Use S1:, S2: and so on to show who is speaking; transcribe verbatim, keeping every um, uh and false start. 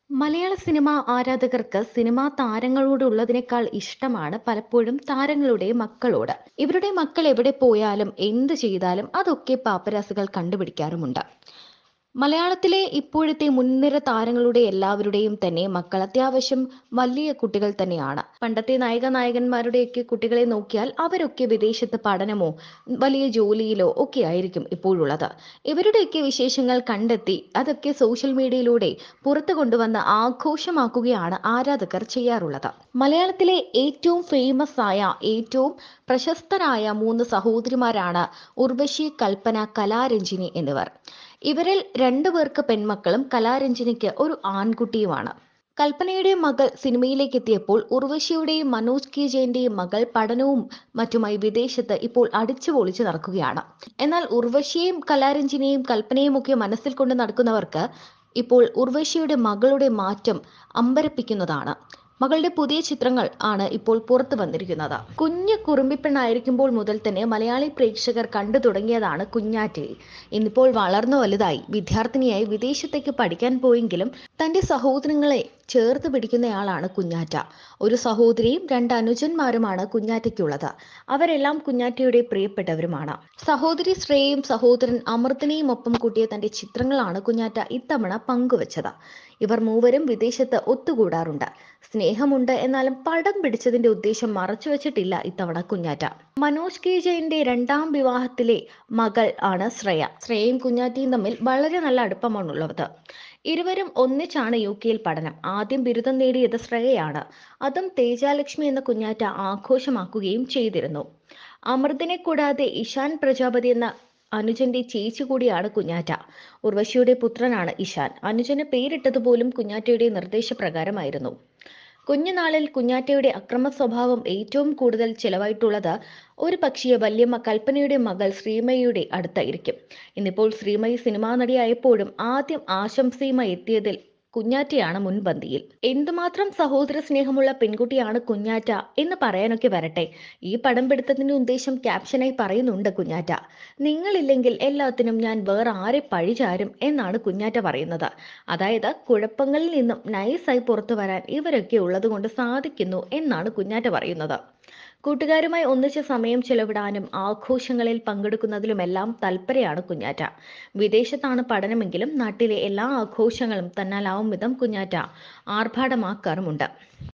S1: മലയാള cinema ആരാധകർക്ക് cinema താരങ്ങളോടുള്ളതിനേക്കാൾ ഇഷ്ടമാണ് പലപ്പോഴും താരങ്ങളുടെ മക്കളോട്. ഇവരുടെ മക്കൾ എവിടെ പോയാലും എന്ത് ചെയ്താലും അതൊക്കെ പാപ്പരാസികൾ കണ്ടുപിടിക്കാറുമുണ്ട്. മലയാളത്തിലെ ഇപ്പോഴത്തെ മുൻനിര താരങ്ങളുടെ എല്ലാവരുടെയും തന്നെ മക്കൾ അത്യാവശ്യം വലിയ കുട്ടികൾ തന്നെയാണ്. പണ്ടത്തെ നായിക നായകന്മാരുടെയൊക്കെ കുട്ടികളെ നോക്കിയാൽ അവരൊക്കെ വിദേശത്ത് പഠനമോ വലിയ ജോലിയിലോ ഒക്കെ ആയിരിക്കും ഇപ്പോഴുള്ളത്. ഇവരുടെയൊക്കെ വിശേഷങ്ങൾ കണ്ടെത്തി അതൊക്കെ സോഷ്യൽ മീഡിയയിലൂടെ പുറത്തു കൊണ്ടുവന്ന് ആഘോഷമാക്കുകയാണ് ആരാധകർ ചെയ്യാറുള്ളത്. മലയാളത്തിലെ ഏറ്റവും ഫേമസ് ആയ ഏറ്റവും പ്രശസ്തരായ മൂന്ന് സഹോദരിമാരാണ് ഉർവശി, കൽപ്പന, കലാരഞ്ജിനി എന്നിവർ. ഇവരിൽ രണ്ടുപേർക്ക് പെൺമക്കളും കലാരഞ്ജിനിക്ക് ഒരു ആൺകുട്ടിയുമാണ്. കൽപ്പനയുടെ മകൾ സിനിമയിലേക്ക് എത്തിയപ്പോൾ ഉർവശിയുടെയും മനോജ് കെ ജയന്റെയും മകൾ പഠനവും മറ്റുമായി വിദേശത്ത് ഇപ്പോൾ അടിച്ചു പൊളിച്ച് നടക്കുകയാണ്. എന്നാൽ ഉർവശിയെയും കലാരഞ്ജിനിയെയും കൽപ്പനയും ഒക്കെ മനസ്സിൽ കൊണ്ട് നടക്കുന്നവർക്ക് ഇപ്പോൾ ഉർവശിയുടെ മകളുടെ മാറ്റം അമ്പരപ്പിക്കുന്നതാണ്. മകളുടെ പുതിയ ചിത്രങ്ങൾ ആണ് ഇപ്പോൾ പുറത്തു വന്നിരിക്കുന്നത്. കുഞ്ഞ് കുറുമ്പിപ്പെണ്ണായിരിക്കുമ്പോൾ മുതൽ തന്നെ മലയാളി പ്രേക്ഷകർ കണ്ടു തുടങ്ങിയതാണ് കുഞ്ഞാറ്റയെ. ഇന്നിപ്പോൾ വളർന്നു വലുതായി വിദ്യാർത്ഥിനിയായി വിദേശത്തേക്ക് പഠിക്കാൻ പോയെങ്കിലും തന്റെ സഹോദരങ്ങളെ ചേർത്ത് പിടിക്കുന്നയാളാണ് കുഞ്ഞാറ്റ. ഒരു സഹോദരിയും രണ്ട് അനുജന്മാരുമാണ് കുഞ്ഞാറ്റയ്ക്കുള്ളത്. അവരെല്ലാം കുഞ്ഞാറ്റയുടെ പ്രിയപ്പെട്ടവരുമാണ്. സഹോദരി ശ്രേയയും സഹോദരൻ അമൃതനെയും ഒപ്പം കൂട്ടിയ തന്റെ ചിത്രങ്ങളാണ് കുഞ്ഞാറ്റ ഇത്തവണ പങ്കുവച്ചത്. ഇവർ മൂവരും വിദേശത്ത് ഒത്തുകൂടാറുണ്ട്. സ്നേഹമുണ്ട്, എന്നാലും പടം പിടിച്ചതിന്റെ ഉദ്ദേശം മറച്ചുവെച്ചിട്ടില്ല ഇത്തവണ കുഞ്ഞാറ്റ. മനോജ് കെ ജയന്റെ രണ്ടാം വിവാഹത്തിലെ മകൾ ആണ് ശ്രേയ. ശ്രേയയും കുഞ്ഞാറ്റയും തമ്മിൽ വളരെ നല്ല അടുപ്പമാണുള്ളത്. ഇരുവരും ഒന്നിച്ചാണ് യു കെയിൽ പഠനം. ആദ്യം ബിരുദം നേടിയത് ശ്രേയയാണ്. അതും തേജാലക്ഷ്മി എന്ന കുഞ്ഞാറ്റ ആഘോഷമാക്കുകയും ചെയ്തിരുന്നു. അമൃതിനെ കൂടാതെ ഇഷാൻ പ്രജാപതി എന്ന അനുജന്റെ ചേച്ചി കൂടിയാണ് കുഞ്ഞാറ്റ. ഉർവശിയുടെ പുത്രനാണ് ഇഷാൻ. അനുജന് പേരിട്ടത് പോലും കുഞ്ഞാറ്റയുടെ നിർദ്ദേശപ്രകാരമായിരുന്നു. കുഞ്ഞുനാളിൽ കുഞ്ഞാറ്റയുടെ അക്രമ സ്വഭാവം ഏറ്റവും കൂടുതൽ ചിലവായിട്ടുള്ളത് ഒരു പക്ഷേ വല്യമ്മ കൽപ്പനയുടെ മകൾ ശ്രീമയിയുടെ അടുത്തായിരിക്കും. ഇന്നിപ്പോൾ ശ്രീമയി സിനിമാ നടിയായപ്പോഴും ആദ്യം ആശംസയുമായി എത്തിയതിൽ കുഞ്ഞാറ്റയാണ് മുൻപന്തിയിൽ. എന്തുമാത്രം സഹോദര സ്നേഹമുള്ള പെൺകുട്ടിയാണ് കുഞ്ഞാറ്റ എന്ന് പറയാനൊക്കെ വരട്ടെ, ഈ പടം പിടുത്തത്തിന്റെ ഉദ്ദേശം ക്യാപ്ഷനായി പറയുന്നുണ്ട് കുഞ്ഞാറ്റ. നിങ്ങളില്ലെങ്കിൽ എല്ലാത്തിനും ഞാൻ വേറെ ആരെ പഴിചാരും എന്നാണ് കുഞ്ഞാറ്റ പറയുന്നത്. അതായത് കുഴപ്പങ്ങളിൽ നിന്നും നൈസായി പുറത്തു വരാൻ ഇവരൊക്കെ ഉള്ളത് കൊണ്ട് സാധിക്കുന്നു എന്നാണ് കുഞ്ഞാറ്റ പറയുന്നത്. കൂട്ടുകാരുമായി ഒന്നിച്ച് സമയം ചെലവിടാനും ആഘോഷങ്ങളിൽ പങ്കെടുക്കുന്നതിലുമെല്ലാം തൽപരയാണ് കുഞ്ഞാറ്റ. വിദേശത്താണ് പഠനമെങ്കിലും നാട്ടിലെ എല്ലാ ആഘോഷങ്ങളും തന്നാലാവും വിധം കുഞ്ഞാറ്റ ആർഭാടമാക്കാറുമുണ്ട്.